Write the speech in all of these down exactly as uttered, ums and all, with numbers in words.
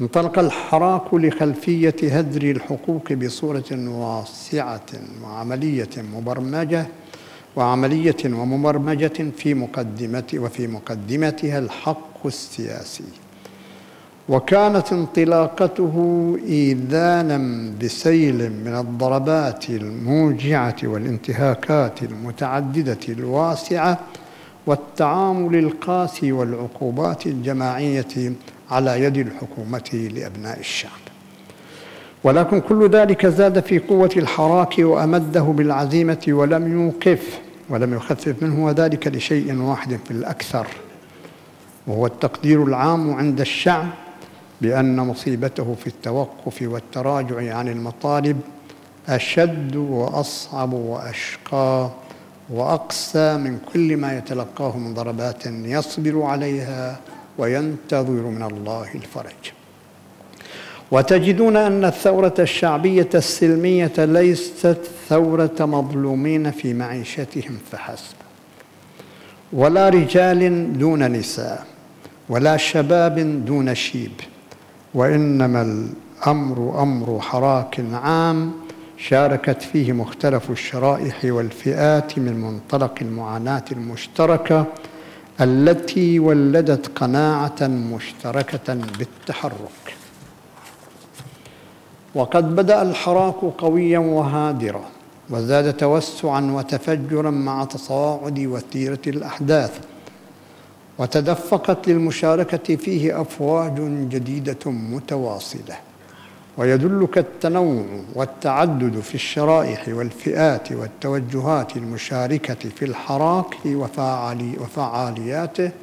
انطلق الحراك لخلفية هدر الحقوق بصورة واسعة وعملية مبرمجة وعملية ومبرمجة في مقدمة وفي مقدمتها الحق السياسي. وكانت انطلاقته إيذانا بسيل من الضربات الموجعة والانتهاكات المتعددة الواسعة والتعامل القاسي والعقوبات الجماعية على يد الحكومة لأبناء الشعب. ولكن كل ذلك زاد في قوة الحراك وأمده بالعزيمة ولم يوقف ولم يخفف منه، وذلك لشيء واحد في الأكثر، وهو التقدير العام عند الشعب بأن مصيبته في التوقف والتراجع عن المطالب أشد وأصعب وأشقى وأقسى من كل ما يتلقاه من ضربات يصبر عليها وينتظر من الله الفرج. وتجدون أن الثورة الشعبية السلمية ليست ثورة مظلومين في معيشتهم فحسب، ولا رجال دون نساء، ولا شباب دون شيب، وإنما الأمر أمر حراك عام شاركت فيه مختلف الشرائح والفئات من منطلق المعاناة المشتركة التي ولدت قناعة مشتركة بالتحرك. وقد بدأ الحراك قويا وهادرا، وزاد توسعا وتفجرا مع تصاعد وتيرة الأحداث، وتدفقت للمشاركة فيه أفواج جديدة متواصلة. ويدلك التنوع والتعدد في الشرائح والفئات والتوجهات المشاركة في الحراك وفعالياته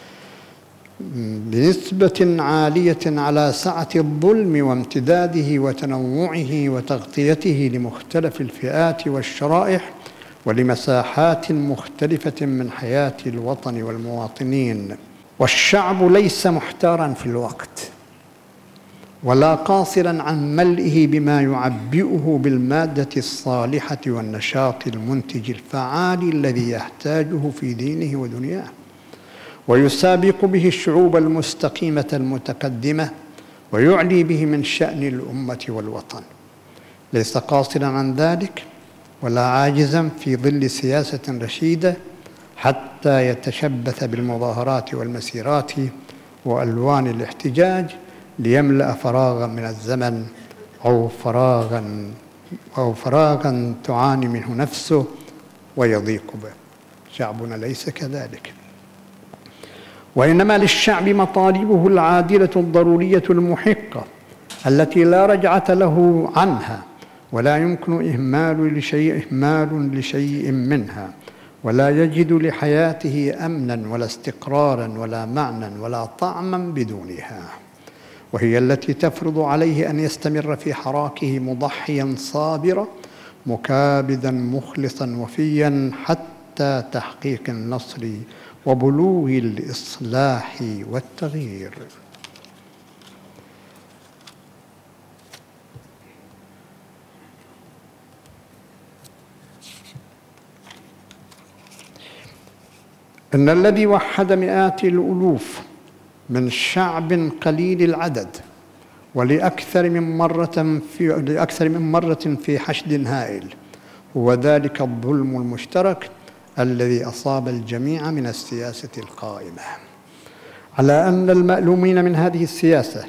بنسبة عالية على سعة الظلم وامتداده وتنوعه وتغطيته لمختلف الفئات والشرائح ولمساحات مختلفة من حياة الوطن والمواطنين. والشعب ليس محتارا في الوقت ولا قاصرا عن ملئه بما يعبئه بالمادة الصالحة والنشاط المنتج الفعال الذي يحتاجه في دينه ودنياه، ويسابق به الشعوب المستقيمة المتقدمة ويعلي به من شأن الأمة والوطن. ليس قاصرا عن ذلك ولا عاجزا في ظل سياسة رشيدة حتى يتشبث بالمظاهرات والمسيرات وألوان الاحتجاج ليملأ فراغا من الزمن أو فراغا أو فراغا تعاني منه نفسه ويضيق به. شعبنا ليس كذلك، وإنما للشعب مطالبه العادلة الضرورية المحقة التي لا رجعة له عنها، ولا يمكن إهمال لشيء إهمال لشيء منها، ولا يجد لحياته أمنا ولا استقرارا ولا معنى ولا طعما بدونها. وهي التي تفرض عليه أن يستمر في حراكه مضحيا صابرا مكابدا مخلصا وفيا حتى تحقيق النصر وبلوغ الإصلاح والتغيير. إن الذي وحد مئات الألوف من شعب قليل العدد ولأكثر من مرة في لأكثر من مرة في حشد هائل هو ذلك الظلم المشترك الذي أصاب الجميع من السياسة القائمة، على أن المألومين من هذه السياسة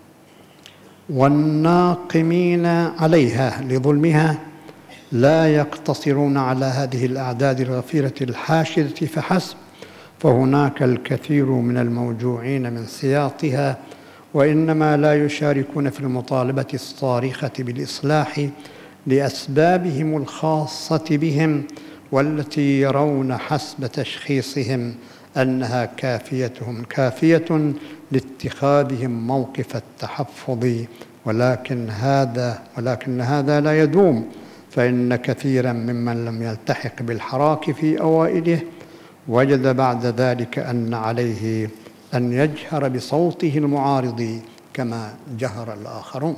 والناقمين عليها لظلمها لا يقتصرون على هذه الأعداد الغفيرة الحاشدة فحسب، فهناك الكثير من الموجوعين من سياطها، وإنما لا يشاركون في المطالبة الصارخة بالإصلاح لأسبابهم الخاصة بهم والتي يرون حسب تشخيصهم أنها كافيتهم كافية لاتخاذهم موقف التحفظ، ولكن هذا ولكن هذا لا يدوم، فإن كثيرا ممن لم يلتحق بالحراك في أوائله وجد بعد ذلك أن عليه أن يجهر بصوته المعارض كما جهر الآخرون.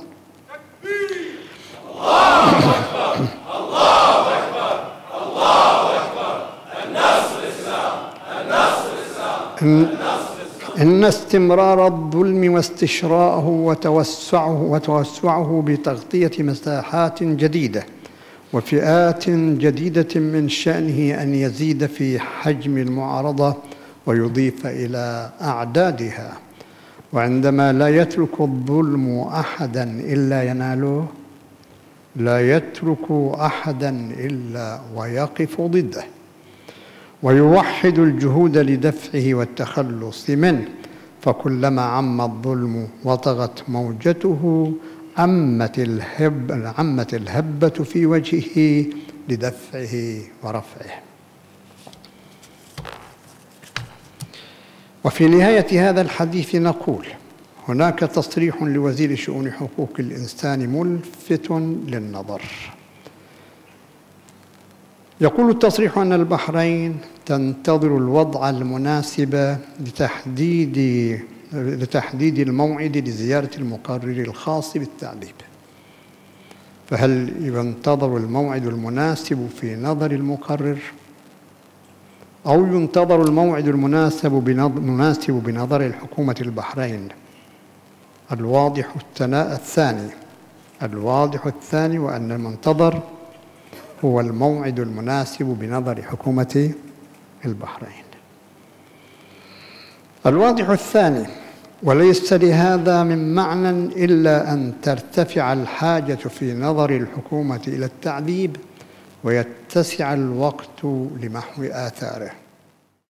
الله أكبر الله أكبر الله أكبر النصر الإسلام النصر الإسلام النصر الإسلام. إن استمرار الظلم واستشراءه وتوسعه وتوسعه بتغطية مساحات جديدة وفئات جديدة من شأنه أن يزيد في حجم المعارضة ويضيف إلى أعدادها. وعندما لا يترك الظلم أحداً إلا يناله، لا يترك أحداً إلا ويقف ضده، ويوحد الجهود لدفعه والتخلص منه. فكلما عم الظلم وطغت موجته عمت الهب عمت الهبة في وجهه لدفعه ورفعه. وفي نهاية هذا الحديث نقول: هناك تصريح لوزير شؤون حقوق الإنسان ملفت للنظر. يقول التصريح أن البحرين تنتظر الوضع المناسب لتحديد لتحديد الموعد لزيارة المقرر الخاص بالتعذيب. فهل ينتظر الموعد المناسب في نظر المقرر، أو ينتظر الموعد المناسب المناسب بنظر الحكومة البحرين؟ الواضح الثاني الواضح الثاني وأن المنتظر هو الموعد المناسب بنظر حكومة البحرين. الواضح الثاني، وليس لهذا من معنى إلا أن ترتفع الحاجة في نظر الحكومة إلى التعذيب ويتسع الوقت لمحو آثاره.